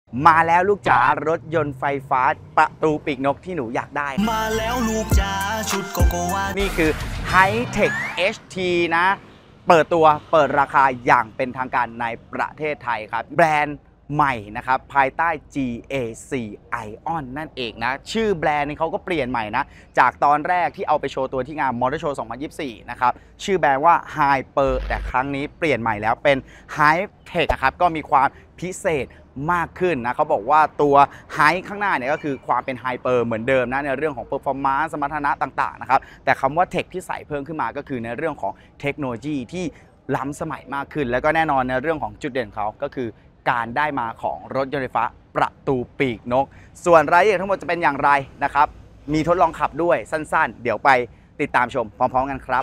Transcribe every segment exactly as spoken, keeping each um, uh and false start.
มาแล้วลูกจ๋ารถยนต์ไฟฟ้าประตูปีกนกที่หนูอยากได้มาแล้วลูกจ๋าชุดโกโกวานี่คือ Hi-Tech เอช ที นะเปิดตัวเปิดราคาอย่างเป็นทางการในประเทศไทยครับแบรนด์ใหม่นะครับภายใต้ จี เอ ซี Ion นั่นเองนะชื่อแบรนด์นี้เขาก็เปลี่ยนใหม่นะจากตอนแรกที่เอาไปโชว์ตัวที่งาน Motor Show สองพันยี่สิบสี่นะครับชื่อแบรนด์ว่า Hyper แต่ครั้งนี้เปลี่ยนใหม่แล้วเป็น Hi-Tech นะครับก็มีความพิเศษมากขึ้นนะเขาบอกว่าตัว Hi ข้างหน้าเนี่ยก็คือความเป็น Hyper เหมือนเดิมนะในเรื่องของ Performance สมรรถนะต่างๆนะครับแต่คำว่า Tech ที่ใส่เพิ่มขึ้นมาก็คือในเรื่องของเทคโนโลยีที่ล้ำสมัยมากขึ้นแล้วก็แน่นอนในเรื่องของจุดเด่นเขาก็คือการได้มาของรถยนต์ไฟฟ้าประตูปีกนกส่วนรายละเอียดทั้งหมดจะเป็นอย่างไรนะครับมีทดลองขับด้วยสั้นๆเดี๋ยวไปติดตามชมพร้อมๆกันครับ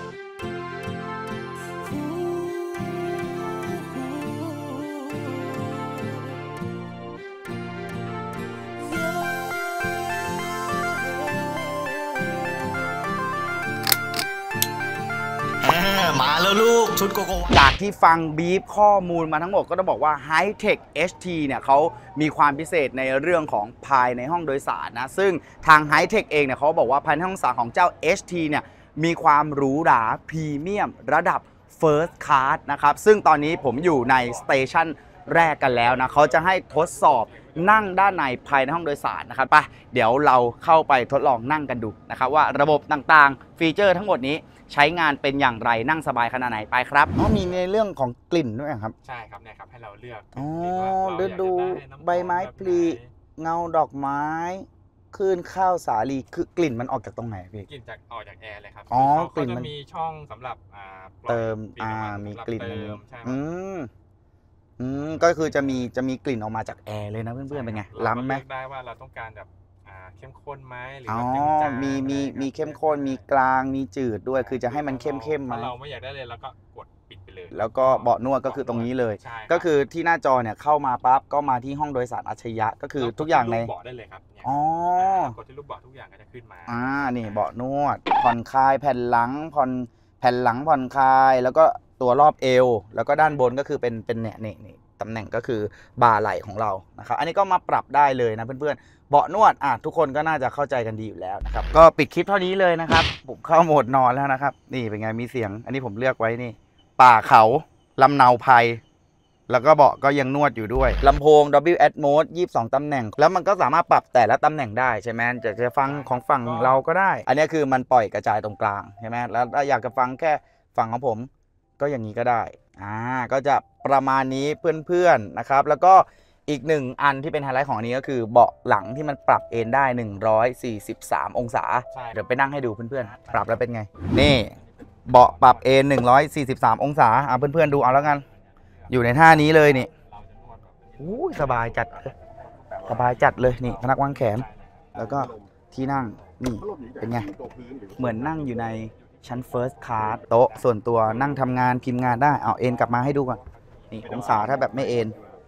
มาแล้วลูกชุดโกโกวาจากที่ฟังบีฟข้อมูลมาทั้งหมดก็ต้องบอกว่า Hi-Tech เอช ที เนี่ยเขามีความพิเศษในเรื่องของภายในห้องโดยสารนะซึ่งทาง Hi-Tech เองเนี่ยเขาบอกว่าภายในห้องโดยสารของเจ้า เอช ที เนี่ยมีความหรูหราพรีเมียมระดับ First Class นะครับซึ่งตอนนี้ผมอยู่ในสเตชันแรกกันแล้วนะเขาจะให้ทดสอบนั่งด้านในภายในห้องโดยสารนะครับไปเดี๋ยวเราเข้าไปทดลองนั่งกันดูนะครับว่าระบบต่างๆฟีเจอร์ทั้งหมดนี้ใช้งานเป็นอย่างไรนั่งสบายขนาดไหนไปครับอ๋อมีในเรื่องของกลิ่นด้วยครับใช่ครับเนี่ยครับให้เราเลือกอ๋อฤดูใบไม้ผลิเงาดอกไม้คลื่นข้าวสาลีคือกลิ่นมันออกจากตรงไหนพี่กลิ่นจากออกจากแอร์เลยครับอ๋อกลิ่นมันมีช่องสำหรับอ่าเติมอ่ามีกลิ่นใช่อืมอืมก็คือจะมีจะมีกลิ่นออกมาจากแอร์เลยนะเพื่อนๆเป็นไงล้ำไหมได้ว่าเราต้องการแบบเข้มข้นไหมหรืออ๋อมีมีมีเข้มข้นมีกลางมีจืดด้วยคือจะให้มันเข้มเข้มมาถ้าเราไม่อยากได้เลยแล้วก็กดปิดไปเลยแล้วก็เบาะนวดก็คือตรงนี้เลยก็คือที่หน้าจอเนี่ยเข้ามาปั๊บก็มาที่ห้องโดยสารอัจฉริยะก็คือทุกอย่างในเบาะได้เลยครับอ๋อกดที่รูปเบาะทุกอย่างก็จะขึ้นมาอ่านี่เบาะนวดผ่อนคลายแผ่นหลังผ่อนแผ่นหลังผ่อนคลายแล้วก็ตัวรอบเอวแล้วก็ด้านบนก็คือเป็นเป็นเนี่ยนี่นี่ตำแหน่งก็คือบ่าไหล่ของเรานะครับอันนี้ก็มาปรับได้เลยนะเพื่อนๆเบาะนวดอ่ะทุกคนก็น่าจะเข้าใจกันดีอยู่แล้วนะครับก็ปิดคลิปเท่านี้เลยนะครับผมเข้าโหมดนอนแล้วนะครับนี่เป็นไงมีเสียงอันนี้ผมเลือกไว้นี่ป่าเขาลำเนาไพรแล้วก็เบาะก็ยังนวดอยู่ด้วยลำโพง Dolby Atmos ยี่สิบสองตำแหน่งแล้วมันก็สามารถปรับแต่ละตำแหน่งได้ใช่ไหมจะจะฟังของฝั่งเราก็ได้อันนี้คือมันปล่อยกระจายตรงกลางใช่ไหมแล้วอยากจะฟังแค่ฝั่งของผมก็อย่างนี้ก็ได้อ่าก็จะประมาณนี้เพื่อนๆนะครับแล้วก็อีกหนึ่งอันที่เป็นไฮไลท์ของอันนี้ก็คือเบาะหลังที่มันปรับเอนได้หนึ่งร้อยสี่สิบสามองศาเดี๋ยวไปนั่งให้ดูเพื่อนๆปรับแล้วเป็นไงนี่เบาะปรับเอนหนึ่งร้อยสี่สิบสามองศาอ่ะเพื่อนๆดูเอาแล้วกันอยู่ในท่านี้เลยนี่อู้สบายจัดสบายจัดเลยนี่พนักวางแขนแล้วก็ที่นั่งนี่เป็นไงเหมือนนั่งอยู่ในชั้น First Class โต๊ะส่วนตัวนั่งทำงานพิมพ์งานได้เอาเอ็นกลับมาให้ดูก่อนนี่องศาถ้าแบบไม่เอ็น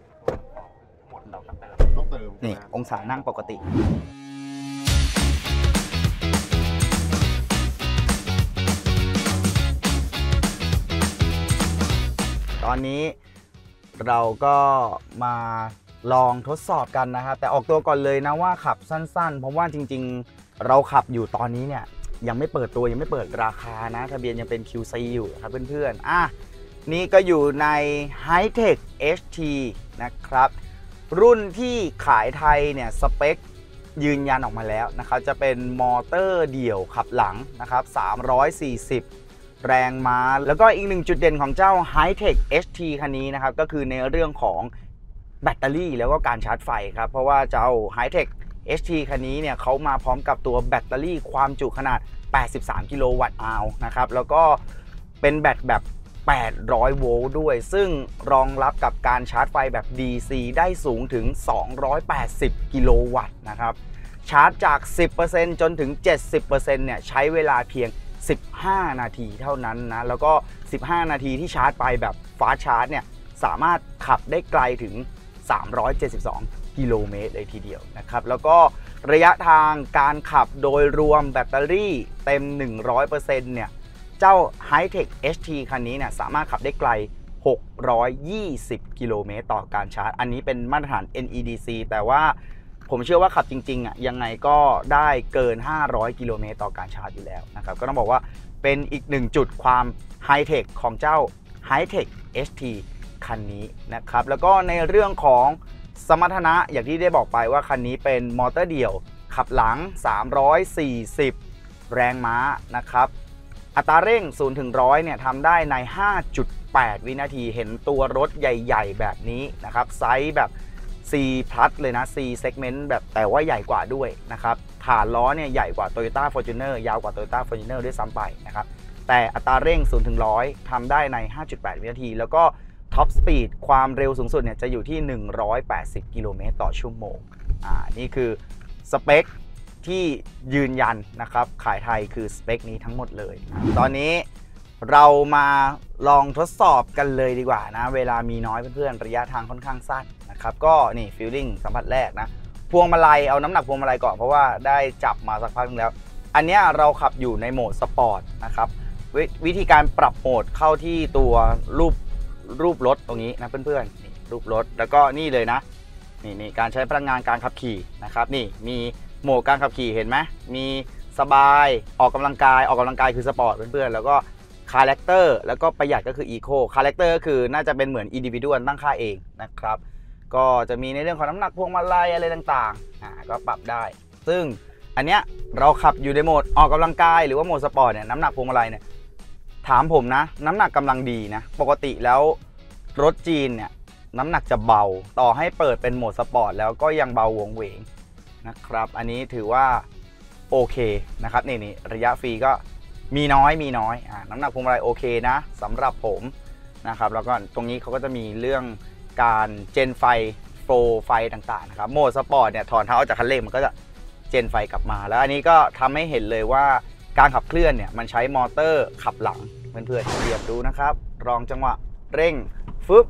นี่องศานั่งปกติตอนนี้เราก็มาลองทดสอบกันนะครับแต่ออกตัวก่อนเลยนะว่าขับสั้นๆเพราะว่าจริงๆเราขับอยู่ตอนนี้เนี่ยยังไม่เปิดตัวยังไม่เปิดราคานะทะเบียนยังเป็น คิว ซี อยู่ครับเพื่อนๆอ่ะนี่ก็อยู่ใน Hi-Tech เอช ที นะครับรุ่นที่ขายไทยเนี่ยสเปคยืนยันออกมาแล้วนะครับจะเป็นมอเตอร์เดี่ยวขับหลังนะครับสามร้อยสี่สิบแรงม้าแล้วก็อีกหนึ่งจุดเด่นของเจ้า Hi-Tech เอช ที คันนี้นะครับก็คือในเรื่องของแบตเตอรี่แล้วก็การชาร์จไฟครับเพราะว่าเจ้า Hi-Tech เอช ที คันนี้เนี่ยเขามาพร้อมกับตัวแบตเตอรี่ความจุขนาดแปดสิบสามกิโลวัตต์อาวนะครับแล้วก็เป็นแบตแบบแปดร้อยโวลต์ด้วยซึ่งรองรับกับการชาร์จไฟแบบ ดี ซี ได้สูงถึงสองร้อยแปดสิบกิโลวัตต์นะครับชาร์จจาก สิบเปอร์เซ็นต์ จนถึง เจ็ดสิบเปอร์เซ็นต์ เนี่ยใช้เวลาเพียงสิบห้านาทีเท่านั้นนะแล้วก็สิบห้านาทีที่ชาร์จไปแบบฟาสต์ชาร์จเนี่ยสามารถขับได้ไกลถึงสามร้อยเจ็ดสิบสองกิโลเมตรเลยทีเดียวนะครับแล้วก็ระยะทางการขับโดยรวมแบตเตอรี่เต็ม หนึ่งร้อยเปอร์เซ็นต์ เนี่ยเจ้า Hi-Tech เอช ที คันนี้เนี่ยสามารถขับได้ไกลหกร้อยยี่สิบกิโลเมตรต่อการชาร์จอันนี้เป็นมาตรฐาน เอ็น อี ดี ซี แต่ว่าผมเชื่อว่าขับจริงๆอ่ะยังไงก็ได้เกินห้าร้อยกิโลเมตรต่อการชาร์จอยู่แล้วนะครับก็ต้องบอกว่าเป็นอีกหนึ่งจุดความไฮเทคของเจ้า Hi-Tech เอช ที คันนี้นะครับแล้วก็ในเรื่องของสมรรถนะอย่างที่ได้บอกไปว่าคันนี้เป็นมอเตอร์เดี่ยวขับหลังสามร้อยสี่สิบแรงม้านะครับอัตราเร่งศูนย์ถึงหนึ่งร้อยเนี่ยทำได้ใน ห้าจุดแปด วินาทีเห็นตัวรถใหญ่ๆแบบนี้นะครับไซส์แบบ C plus เลยนะ C segment แบบแต่ว่าใหญ่กว่าด้วยนะครับฐานล้อเนี่ยใหญ่กว่า Toyota Fortuner ยาวกว่า Toyota Fortuner ด้วยซ้ำไปนะครับแต่อัตราเร่งศูนย์ถึงหนึ่งร้อยทำได้ใน ห้าจุดแปด วินาทีแล้วก็ท็อปสปีดความเร็วสูงสุดเนี่ยจะอยู่ที่หนึ่งร้อยแปดสิบกิโลเมตรต่อชั่วโมงอ่านี่คือสเปคที่ยืนยันนะครับขายไทยคือสเปคนี้ทั้งหมดเลยตอนนี้เรามาลองทดสอบกันเลยดีกว่านะเวลามีน้อยเพื่อนๆระยะทางค่อนข้างสั้นนะครับก็นี่ฟีลลิ่งสัมผัสแรกนะพวงมาลัยเอาน้ำหนักพวงมาลัยก่อนเพราะว่าได้จับมาสักพักนึงแล้วอันนี้เราขับอยู่ในโหมดสปอร์ตนะครับววิธีการปรับโหมดเข้าที่ตัวรูปรูปรถตรงนี้นะเพื่อนๆนี่รูปรถแล้วก็นี่เลยนะนี่นี่การใช้พลังงานการขับขี่นะครับนี่มีโหมดการขับขี่เห็นไหมมีสบายออกกำลังกายออกกำลังกายคือสปอร์ตเพื่อนๆแล้วก็คาแรคเตอร์แล้วก็ประหยัดก็คืออีโคคาแรคเตอร์ก็คือน่าจะเป็นเหมือนอินดิวิดวลตั้งค่าเองนะครับก็จะมีในเรื่องของน้ำหนักพวงมาลัยอะไรต่างๆอ่าก็ปรับได้ซึ่งอันเนี้ยเราขับอยู่ในโหมดออกกำลังกายหรือว่าโหมดสปอร์ตเนี่ยน้ำหนักพวงมาลัยเนี่ยถามผมนะน้ำหนักกำลังดีนะปกติแล้วรถจีนเนี่ยน้ำหนักจะเบาต่อให้เปิดเป็นโหมดสปอร์ตแล้วก็ยังเบาหวงเหวงนะครับอันนี้ถือว่าโอเคนะครับนี่นี่ระยะฟรีก็มีน้อยมีน้อยอ่าน้ำหนักพวงมาลัยโอเคนะสำหรับผมนะครับแล้วก็ตรงนี้เขาก็จะมีเรื่องการเจนไฟโฟลไฟต่างๆนะครับโหมดสปอร์ตเนี่ยถอนเท้าออกจากคันเร่งมันก็จะเจนไฟกลับมาแล้วอันนี้ก็ทำให้เห็นเลยว่าการขับเคลื่อนเนี่ยมันใช้มอเตอร์ขับหลังเพื่อนๆเหยียบดูนะครับลองจังหวะเร่งฟึบ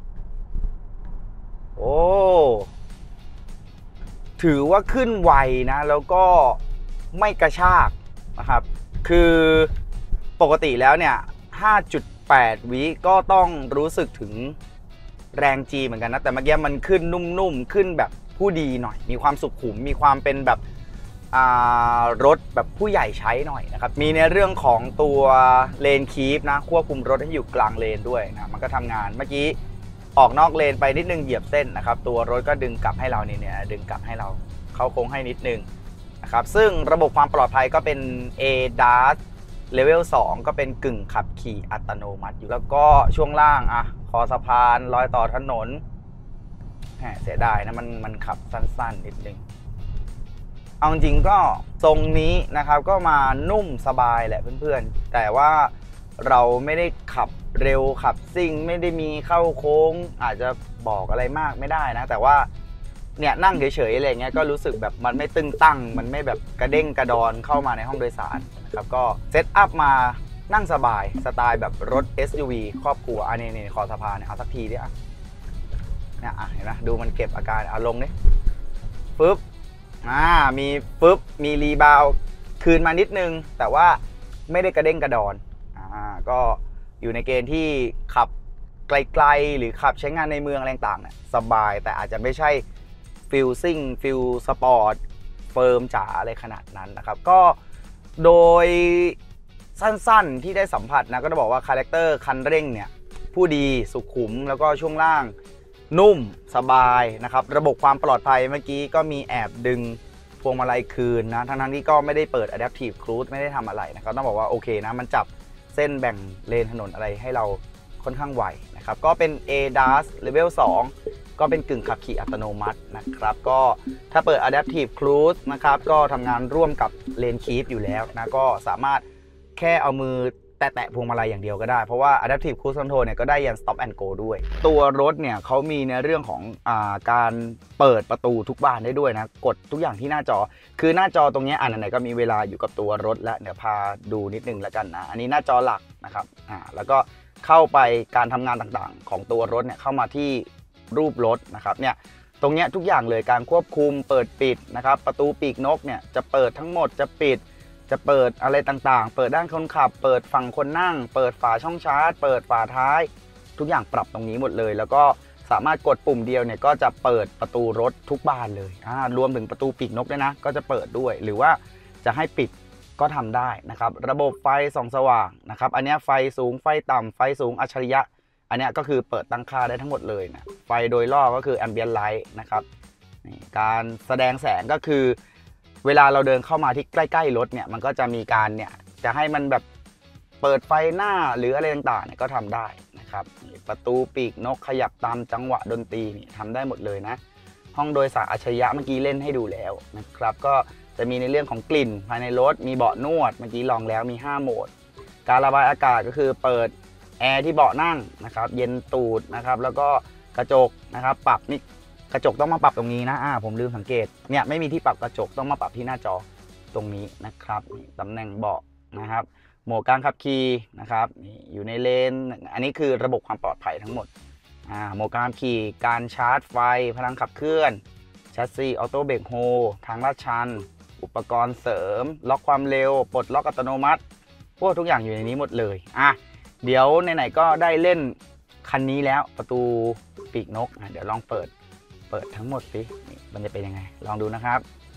โอ้ถือว่าขึ้นไวนะแล้วก็ไม่กระชากนะครับคือปกติแล้วเนี่ย ห้าจุดแปด วิก็ต้องรู้สึกถึงแรง G เหมือนกันนะแต่เมื่อกี้มันขึ้นนุ่มๆขึ้นแบบผู้ดีหน่อยมีความสุขุมมีความเป็นแบบรถแบบผู้ใหญ่ใช้หน่อยนะครับมีในเรื่องของตัวเลนคีปนะควบคุมรถให้อยู่กลางเลนด้วยนะมันก็ทำงานเมื่อกี้ออกนอกเลนไปนิดนึงเหยียบเส้นนะครับตัวรถก็ดึงกลับให้เราเนี่ยดึงกลับให้เราเข้าโค้งให้นิดนึงนะครับซึ่งระบบความปลอดภัยก็เป็น เอ ดี เอ เอส Level สองก็เป็นกึ่งขับขี่อัตโนมัติอยู่แล้วก็ช่วงล่างอ่ะคอสะพานรอยต่อถนนแหมเสียดายนะมันมันขับสั้นๆนิดนึงเอาจริงก็ทรงนี้นะครับก็มานุ่มสบายแหละเพื่อนๆแต่ว่าเราไม่ได้ขับเร็วขับซิ่งไม่ได้มีเข้าโค้งอาจจะบอกอะไรมากไม่ได้นะแต่ว่าเนี่ยนั่งเฉยๆอะไรเงี้ยก็รู้สึกแบบมันไม่ตึงตั้งมันไม่แบบกระเด้งกระดอนเข้ามาในห้องโดยสารนะครับก็เซตอัพมานั่งสบายสไตล์แบบรถ เอส ยู วี ครอบครัวอันนี้นี่คอสะพานเนี่ยเอาสักทีดิอ่ะเนี่ยอ่ะเห็นไหมดูมันเก็บอาการเอาลงดิฟึบอ่ามีฟึบมีรีบาวคืนมานิดนึงแต่ว่าไม่ได้กระเด้งกระดอนอ่าก็อยู่ในเกณฑ์ที่ขับไกลๆหรือขับใช้งานในเมืองอะไรต่างๆเนี่ยสบายแต่อาจจะไม่ใช่ฟิลซิ่งฟิลสปอร์ตเฟิร์มจ๋าอะไรขนาดนั้นนะครับก็โดยสั้นๆที่ได้สัมผัสนะก็จะบอกว่าคาแรคเตอร์คันเร่งเนี่ยผู้ดีสุขุมแล้วก็ช่วงล่างนุ่มสบายนะครับระบบความปลอดภัยเมื่อกี้ก็มีแอบดึงพวงมาลัยคืนนะทั้งๆที่ก็ไม่ได้เปิด Adaptive Cruise ไม่ได้ทำอะไรนะครับต้องบอกว่าโอเคนะมันจับเส้นแบ่งเลนถนนอะไรให้เราค่อนข้างไวนะครับก็เป็น เอ ดี เอ เอส Level สองก็เป็นกึ่งขับขี่อัตโนมัตินะครับก็ถ้าเปิด Adaptive Cruise นะครับก็ทำงานร่วมกับเลนคีปอยู่แล้วนะก็สามารถแค่เอามือแตะๆพวงมาลัยอย่างเดียวก็ได้เพราะว่า Adaptive Cruise Control เนี่ยก็ได้ยัน Stop and Go ด้วยตัวรถเนี่ยเขามีในเรื่องของอาการเปิดประตูทุกบานได้ด้วยนะกดทุกอย่างที่หน้าจอคือหน้าจอตรงนี้อ่านไหนก็มีเวลาอยู่กับตัวรถแล้วเดี๋ยวพาดูนิดนึงแล้วกันนะอันนี้หน้าจอหลักนะครับอ่าแล้วก็เข้าไปการทำงานต่างๆของตัวรถเนี่ยเข้ามาที่รูปรถนะครับเนี่ยตรงนี้ทุกอย่างเลยการควบคุมเปิดปิดนะครับประตูปีกนกเนี่ยจะเปิดทั้งหมดจะปิดจะเปิดอะไรต่างๆเปิดด้านคนขับเปิดฝั่งคนนั่งเปิดฝาช่องชาร์จเปิดฝาท้ายทุกอย่างปรับตรงนี้หมดเลยแล้วก็สามารถกดปุ่มเดียวเนี่ยก็จะเปิดประตูรถทุกบานเลยอ่ารวมถึงประตูปีกนกด้วยนะก็จะเปิดด้วยหรือว่าจะให้ปิดก็ทำได้นะครับระบบไฟส่องสว่างนะครับอันนี้ไฟสูงไฟต่ำไฟสูงอัจฉริยะอันนี้ก็คือเปิดตั้งค่าได้ทั้งหมดเลยนะไฟโดยรอบก็คือแอมเบียนไลท์นะครับการแสดงแสงก็คือเวลาเราเดินเข้ามาที่ใกล้ๆรถเนี่ยมันก็จะมีการเนี่ยจะให้มันแบบเปิดไฟหน้าหรืออะไรต่างๆเนี่ยก็ทำได้นะครับประตูปีกนกขยับตามจังหวะดนตรีนี่ทำได้หมดเลยนะห้องโดยสารอัจฉริยะเมื่อกี้เล่นให้ดูแล้วนะครับก็จะมีในเรื่องของกลิ่นภายในรถมีเบาะนวดเมื่อกี้ลองแล้วมีห้าโหมดการระบายอากาศก็คือเปิดแอร์ที่เบาะนั่งนะครับเย็นตูดนะครับแล้วก็กระจกนะครับปรับนี่กระจกต้องมาปรับตรงนี้นะอ่าผมลืมสังเกตเนี่ยไม่มีที่ปรับกระจกต้องมาปรับที่หน้าจอตรงนี้นะครับตำแหน่งเบาะนะครับโหมดการขับขี่นะครับนี่อยู่ในเลนอันนี้คือระบบความปลอดภัยทั้งหมดอ่าโหมดการขับขี่การชาร์จไฟพลังขับเคลื่อนแชสซีออโต้เบรกโฮทางลาดชันอุปกรณ์เสริมล็อกความเร็วปลดล็อกอัตโนมัติพวกทุกอย่างอยู่ในนี้หมดเลยอ่ะเดี๋ยวไหนๆก็ได้เล่นคันนี้แล้วประตูปีกนกอ่ะเดี๋ยวลองเปิดเปิดทั้งหมดสิมันจะเป็นยังไงลองดูนะครับ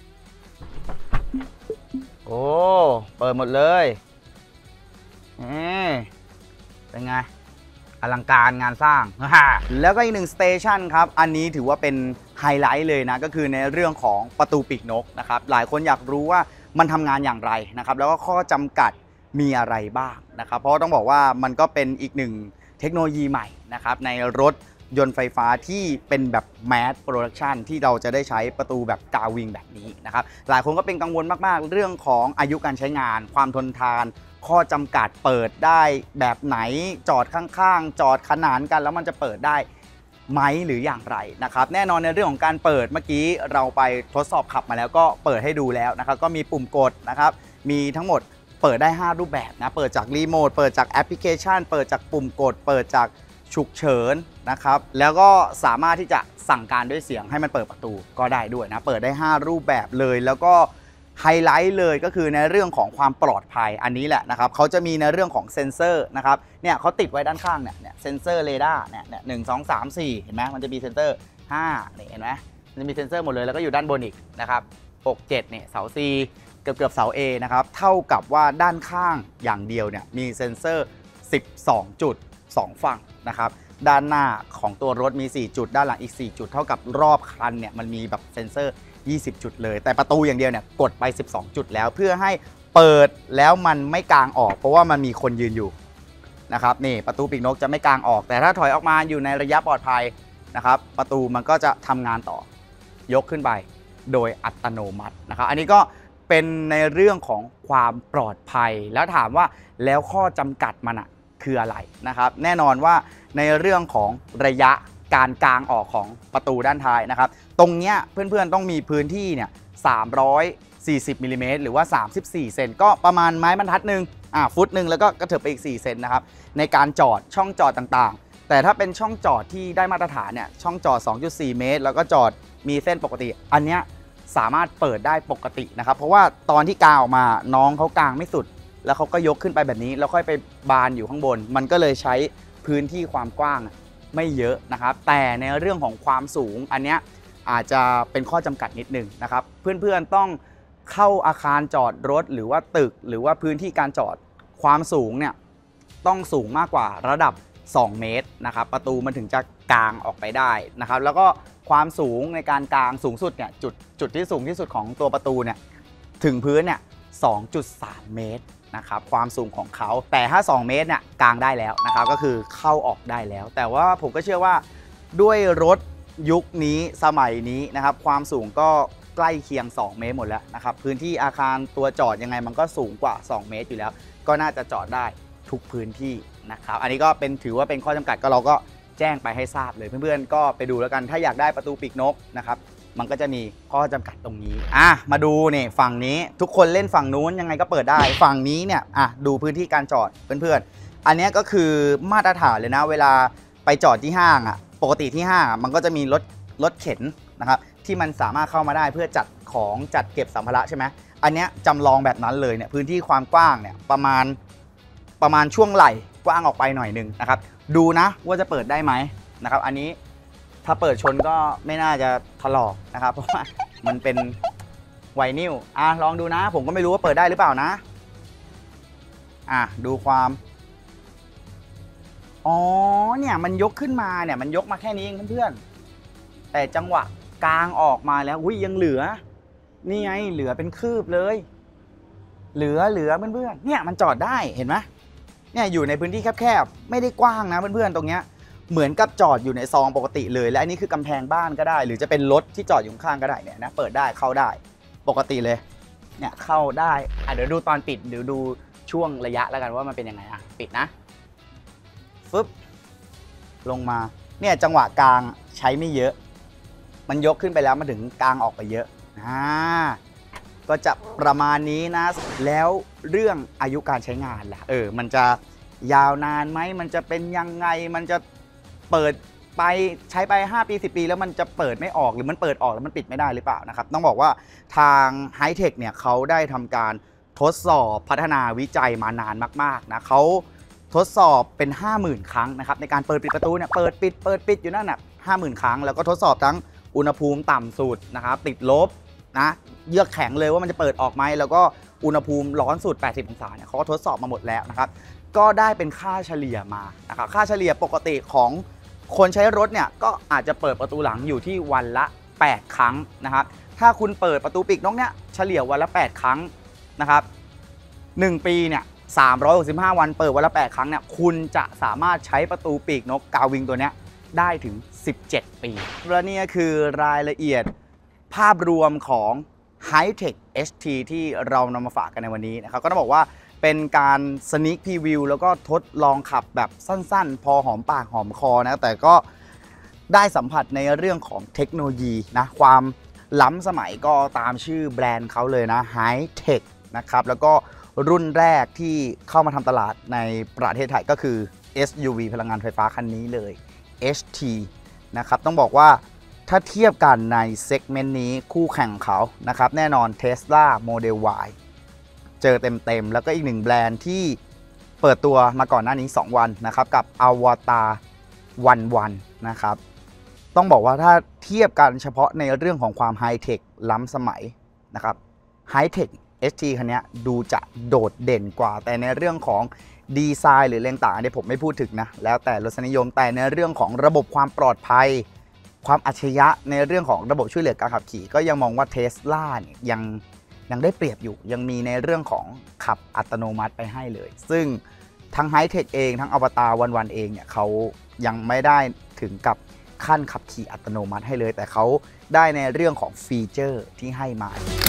โอ้เปิดหมดเลยนี่เป็นไงอลังการงานสร้างแล้วก็อีกหนึ่งสเตชันครับอันนี้ถือว่าเป็นไฮไลท์เลยนะก็คือในเรื่องของประตูปีกนกนะครับหลายคนอยากรู้ว่ามันทำงานอย่างไรนะครับแล้วก็ข้อจำกัดมีอะไรบ้างนะครับเพราะต้องบอกว่ามันก็เป็นอีกหนึ่งเทคโนโลยีใหม่นะครับในรถยนต์ไฟฟ้าที่เป็นแบบแมสโปรดักชันที่เราจะได้ใช้ประตูแบบกาวิงแบบนี้นะครับหลายคนก็เป็นกังวลมากๆเรื่องของอายุการใช้งานความทนทานข้อจำกัดเปิดได้แบบไหนจอดข้างๆจอดขนานกันแล้วมันจะเปิดได้ไหมหรืออย่างไรนะครับแน่นอนในเรื่องของการเปิดเมื่อกี้เราไปทดสอบขับมาแล้วก็เปิดให้ดูแล้วนะครับก็มีปุ่มกดนะครับมีทั้งหมดเปิดได้ห้ารูปแบบนะเปิดจากรีโมทเปิดจากแอปพลิเคชันเปิดจากปุ่มกดเปิดจากฉุกเฉินนะครับแล้วก็สามารถที่จะสั่งการด้วยเสียงให้มันเปิดประตูก็ได้ด้วยนะเปิดได้ห้ารูปแบบเลยแล้วก็ไฮไลท์เลยก็คือในเรื่องของความปลอดภัยอันนี้แหละนะครับเขาจะมีในเรื่องของเซ็นเซอร์นะครับเนี่ยเขาติดไว้ด้านข้างเนี่ยเนี่ยเซ็นเซอร์เรดาร์เนี่ยหนึ่งสองสามสี่เห็นไหมมันจะมีเซ็นเซอร์ห้าเนี่ยเห็นไหมมันจะมีเซ็นเซอร์หมดเลยแล้วก็อยู่ด้านบนอีกนะครับหก เจ็ดเนี่ยเสา C เกือบเกือบเสา A นะครับเท่ากับว่าด้านข้างอย่างเดียวเนี่ยมีเซ็นเซอร์สิบสองจุดสองฝั่งนะครับด้านหน้าของตัวรถมีสี่จุดด้านหลังอีกสี่จุดเท่ากับรอบคันเนี่ยมันมีแบบเซ็นเซอร์ยี่สิบจุดเลยแต่ประตูอย่างเดียวเนี่ยกดไปสิบสองจุดแล้วเพื่อให้เปิดแล้วมันไม่กางออกเพราะว่ามันมีคนยืนอยู่นะครับนี่ประตูปีกนกจะไม่กางออกแต่ถ้าถอยออกมาอยู่ในระยะปลอดภัยนะครับประตูมันก็จะทำงานต่อยกขึ้นไปโดยอัตโนมัตินะครับอันนี้ก็เป็นในเรื่องของความปลอดภัยแล้วถามว่าแล้วข้อจำกัดมันอะคืออะไรนะครับแน่นอนว่าในเรื่องของระยะการกางออกของประตูด้านท้ายนะครับตรงเนี้ยเพื่อนๆต้องมีพื้นที่เนี่ยสามร้อยสี่สิบมิลลิเมตรหรือว่าสามสิบสี่เซนก็ประมาณไม้บรรทัดหนึ่งอ่าฟุตหนึ่งแล้วก็กระเถิบไปอีกสี่เซนนะครับในการจอดช่องจอดต่างๆแต่ถ้าเป็นช่องจอดที่ได้มาตรฐานเนี่ยช่องจอด สองจุดสี่ เมตรแล้วก็จอดมีเส้นปกติอันเนี้ยสามารถเปิดได้ปกตินะครับเพราะว่าตอนที่กางออกมาน้องเขากางไม่สุดแล้วเขาก็ยกขึ้นไปแบบนี้แล้วค่อยไปบานอยู่ข้างบนมันก็เลยใช้พื้นที่ความกว้างไม่เยอะนะครับแต่ในเรื่องของความสูงอันเนี้ยอาจจะเป็นข้อจำกัดนิดนึงนะครับเพื่อนๆต้องเข้าอาคารจอดรถหรือว่าตึกหรือว่าพื้นที่การจอดความสูงเนี่ยต้องสูงมากกว่าระดับสองเมตรนะครับประตูมันถึงจะกางออกไปได้นะครับแล้วก็ความสูงในการกางสูงสุดเนี่ยจุดจุดที่สูงที่สุดของตัวประตูเนี่ยถึงพื้นเนี่ย สองจุดสาม เมตรนะครับความสูงของเขาแต่ถ้าสองเมตรเนี่ยกางได้แล้วนะครับก็คือเข้าออกได้แล้วแต่ว่าผมก็เชื่อว่าด้วยรถยุคนี้สมัยนี้นะครับความสูงก็ใกล้เคียงสองเมตรหมดแล้วนะครับพื้นที่อาคารตัวจอดยังไงมันก็สูงกว่าสองเมตรอยู่แล้วก็น่าจะจอดได้ทุกพื้นที่นะครับอันนี้ก็เป็นถือว่าเป็นข้อจำกัดก็เราก็แจ้งไปให้ทราบเลยเพื่อนๆก็ไปดูแล้วกันถ้าอยากได้ประตูปีกนกนะครับมันก็จะมีข้อจำกัดตรงนี้อ่ะมาดูนี่ฝั่งนี้ทุกคนเล่นฝั่งนู้นยังไงก็เปิดได้ฝั่งนี้เนี่ยอ่ะดูพื้นที่การจอดเพื่อนๆอันนี้ก็คือมาตรฐานเลยนะเวลาไปจอดที่ห้างอ่ะปกติที่ห้างมันก็จะมีรถรถเข็นนะครับที่มันสามารถเข้ามาได้เพื่อจัดของจัดเก็บสัมภาระใช่ไหมอันนี้จำลองแบบนั้นเลยเนี่ยพื้นที่ความกว้างเนี่ยประมาณประมาณช่วงไหล่กว้างออกไปหน่อยหนึ่งนะครับดูนะว่าจะเปิดได้ไหมนะครับอันนี้ถ้าเปิดชนก็ไม่น่าจะถลอกนะครับเพราะว่ามันเป็นไวนิลอ่ะลองดูนะผมก็ไม่รู้ว่าเปิดได้หรือเปล่านะอ่ะดูความอ๋อเนี่ยมันยกขึ้นมาเนี่ยมันยกมาแค่นี้เองเพื่อนๆแต่จังหวะกลางออกมาแล้วอุ้ยยังเหลือนี่ไงเหลือเป็นคืบเลยเหลือเหลือเพื่อนๆเนี่ยมันจอดได้เห็นไหมเนี่ยอยู่ในพื้นที่แคบๆไม่ได้กว้างนะเพื่อนๆตรงเนี้ยเหมือนกับจอดอยู่ในซองปกติเลยและอันนี้คือกำแพงบ้านก็ได้หรือจะเป็นรถที่จอดอยู่ข้างก็ได้เนี่ยนะเปิดได้เข้าได้ปกติเลยเนี่ยเข้าได้อ่ะเดี๋ยวดูตอนปิดเดี๋ยวดูช่วงระยะแล้วกันว่ามันเป็นยังไงอ่ะปิดนะฟึบลงมาเนี่ยจังหวะกลางใช้ไม่เยอะมันยกขึ้นไปแล้วมาถึงกลางออกไปเยอะอ่าก็จะประมาณนี้นะแล้วเรื่องอายุการใช้งานล่ะเออมันจะยาวนานไหมมันจะเป็นยังไงมันจะเปิดไปใช้ไปห้าปีสิบปีแล้วมันจะเปิดไม่ออกหรือมันเปิดออกแล้วมันปิดไม่ได้หรือเปล่านะครับต้องบอกว่าทางไฮเทคเนี่ยเขาได้ทำการทดสอบพัฒนาวิจัยมานานมากๆนะเขาทดสอบเป็น ห้าหมื่น ครั้งนะครับในการเปิดปิดประตูเนี่ยเปิดปิดเปิดปิดอยู่นั่นน่ะ ห้าหมื่น ครั้งแล้วก็ทดสอบทั้งอุณหภูมิต่ำสุดนะครับติดลบนะเยือกแข็งเลยว่ามันจะเปิดออกไหมแล้วก็อุณหภูมิร้อนสุดแปดสิบองศาเนี่ยเขาก็ทดสอบมาหมดแล้วนะครับก็ได้เป็นค่าเฉลี่ยมานะครับค่าเฉลี่ยปกติของคนใช้รถเนี่ยก็อาจจะเปิดประตูหลังอยู่ที่วันละแปดครั้งนะครับถ้าคุณเปิดประตูปีกนกเนี่ยเฉลี่ยวันละแปดครั้งนะครับหนึ่งปีเนี่ยสามร้อยหกสิบห้าวันเปิดวันละแปดครั้งเนี่ยคุณจะสามารถใช้ประตูปีกนกกาวิงตัวเนี้ยได้ถึงสิบเจ็ดปีและนี่คือรายละเอียดภาพรวมของ Hi-Tech เอช ที ที่เรานำมาฝากกันในวันนี้นะครับก็ต้องบอกว่าเป็นการสนิคพรีวิวแล้วก็ทดลองขับแบบสั้นๆพอหอมปากหอมคอนะแต่ก็ได้สัมผัสในเรื่องของเทคโนโลยีนะความล้ำสมัยก็ตามชื่อแบรนด์เขาเลยนะ Hi-Tech นะครับแล้วก็รุ่นแรกที่เข้ามาทำตลาดในประเทศไทยก็คือ เอส ยู วี พลังงานไฟฟ้าคันนี้เลย เอช ที นะครับต้องบอกว่าถ้าเทียบกันในเซกเมนต์นี้คู่แข่งเขานะครับแน่นอน Tesla Model Y เจอเต็มๆแล้วก็อีกหนึ่งแบรนด์ที่เปิดตัวมาก่อนหน้านี้สองวันนะครับกับ Avatar วันวันนะครับต้องบอกว่าถ้าเทียบกันเฉพาะในเรื่องของความไฮเทคล้ำสมัยนะครับไฮเทค เอช ที คันนี้ดูจะโดดเด่นกว่าแต่ในเรื่องของดีไซน์หรือเรื่องต่างอันนี้ผมไม่พูดถึงนะแล้วแต่รสนิยมแต่ในเรื่องของระบบความปลอดภัยความอัจฉริยะในเรื่องของระบบช่วยเหลือการขับขี่ก็ยังมองว่า Tesla เนี่ยยังยังได้เปรียบอยู่ยังมีในเรื่องของขับอัตโนมัติไปให้เลยซึ่งทั้ง Hi-Tech เองทั้ง Avatar วันวันเองเนี่ยเขายังไม่ได้ถึงกับขั้นขับขี่อัตโนมัติให้เลยแต่เขาได้ในเรื่องของฟีเจอร์ที่ให้มา